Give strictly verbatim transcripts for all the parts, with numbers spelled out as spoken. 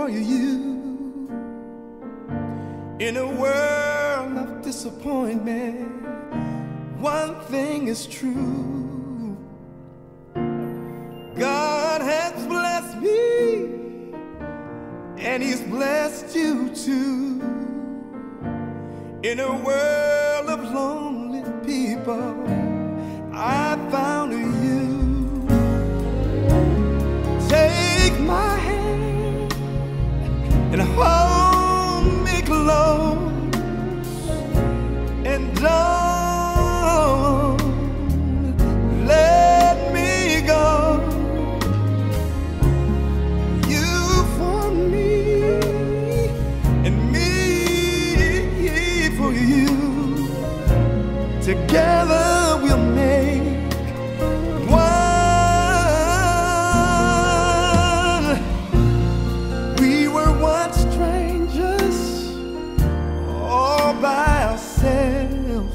for you. In a world of disappointment, one thing is true: God has blessed me, and He's blessed you too. In a world of lonely people, I found you. Take my hand and hold me close, and don't let me go. You for me and me for you. Together we'll make one. We were once strangers, all by ourselves,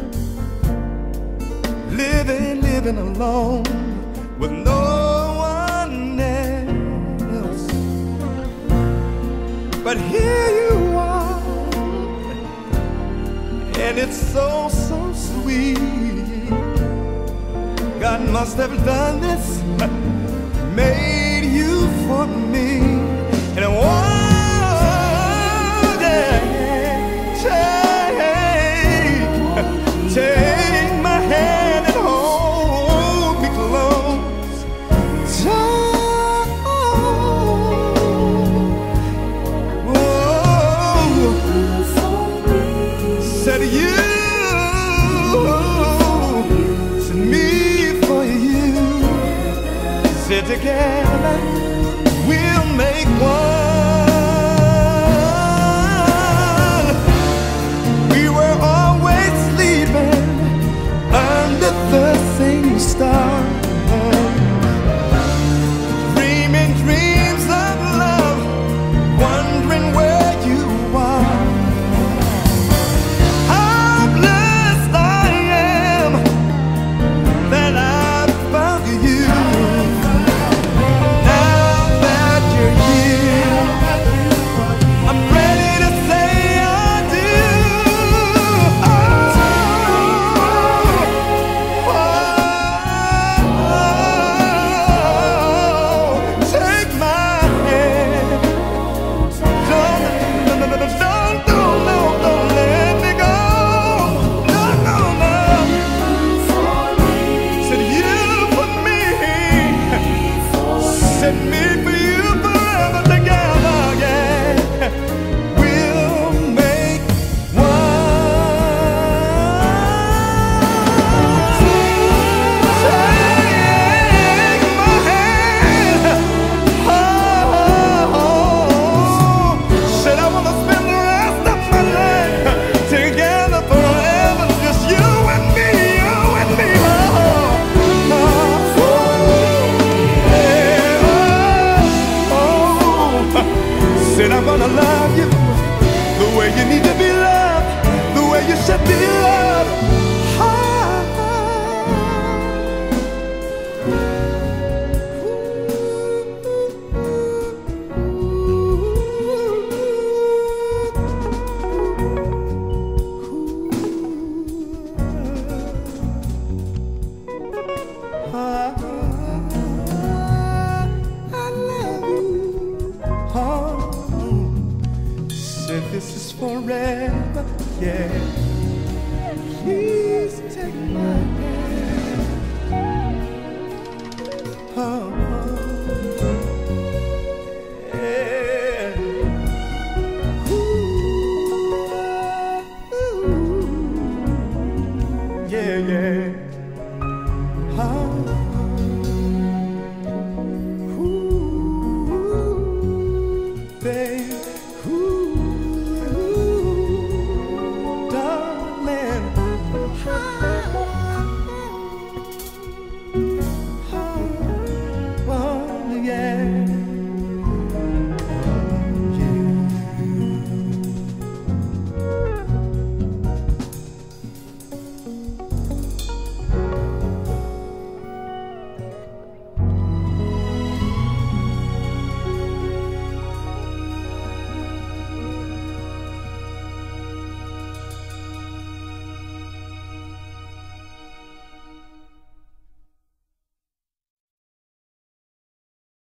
living, living alone with no one else. But here you are, and it's so, so sweet. God must have done this, made you for me. And one day, take, take my hand and hold me close. Don't, oh, said you. Together we'll make one. We were always sleeping under the same star, dreaming dreams of love, wondering where you are. How blessed I am that I found you. Said I'm gonna love you the way you need to be loved, the way you should be loved. Ah. This is forever, yeah. Please take my hand. Oh, yeah. Ooh, ooh, yeah, yeah.